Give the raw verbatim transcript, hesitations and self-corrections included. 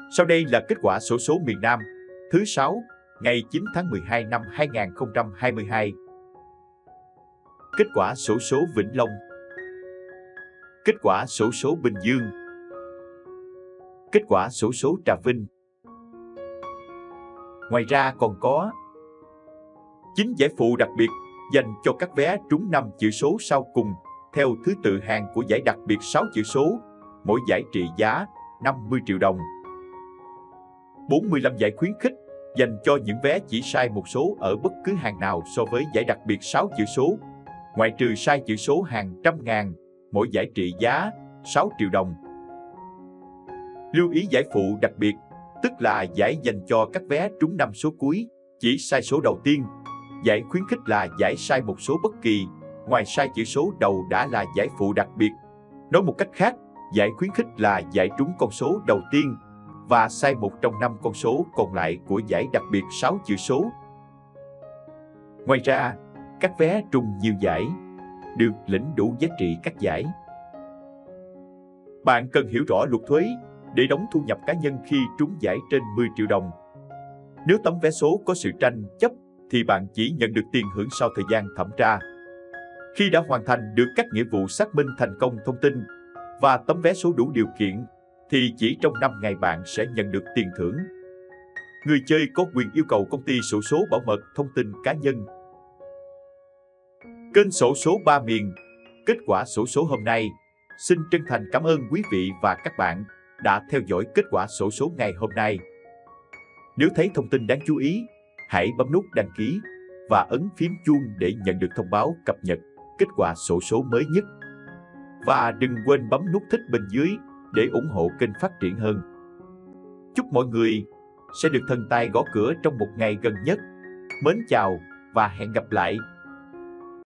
Sau đây là kết quả xổ số miền Nam thứ sáu ngày chín tháng mười hai năm hai nghìn không trăm hai mươi hai. Kết quả xổ số Vĩnh Long. Kết quả xổ số Bình Dương. Kết quả xổ số Trà Vinh. Ngoài ra còn có chín giải phụ đặc biệt dành cho các vé trúng năm chữ số sau cùng theo thứ tự hạng của giải đặc biệt sáu chữ số, mỗi giải trị giá năm mươi triệu đồng. bốn mươi lăm giải khuyến khích dành cho những vé chỉ sai một số ở bất cứ hàng nào so với giải đặc biệt sáu chữ số, ngoại trừ sai chữ số hàng trăm ngàn, mỗi giải trị giá sáu triệu đồng. Lưu ý giải phụ đặc biệt, tức là giải dành cho các vé trúng năm số cuối, chỉ sai số đầu tiên. Giải khuyến khích là giải sai một số bất kỳ, ngoài sai chữ số đầu đã là giải phụ đặc biệt. Nói một cách khác, giải khuyến khích là giải trúng con số đầu tiên và sai một trong năm con số còn lại của giải đặc biệt sáu chữ số. Ngoài ra, các vé trúng nhiều giải được lĩnh đủ giá trị các giải. Bạn cần hiểu rõ luật thuế để đóng thu nhập cá nhân khi trúng giải trên mười triệu đồng. Nếu tấm vé số có sự tranh chấp thì bạn chỉ nhận được tiền hưởng sau thời gian thẩm tra. Khi đã hoàn thành được các nghĩa vụ xác minh thành công thông tin và tấm vé số đủ điều kiện, thì chỉ trong năm ngày bạn sẽ nhận được tiền thưởng. Người chơi có quyền yêu cầu công ty xổ số bảo mật thông tin cá nhân. Kênh xổ số ba miền. Kết quả xổ số hôm nay. Xin chân thành cảm ơn quý vị và các bạn đã theo dõi kết quả xổ số ngày hôm nay. Nếu thấy thông tin đáng chú ý, hãy bấm nút đăng ký và ấn phím chuông để nhận được thông báo cập nhật kết quả xổ số mới nhất. Và đừng quên bấm nút thích bên dưới để ủng hộ kênh phát triển hơn. Chúc mọi người sẽ được thần tài gõ cửa trong một ngày gần nhất. Mến chào và hẹn gặp lại!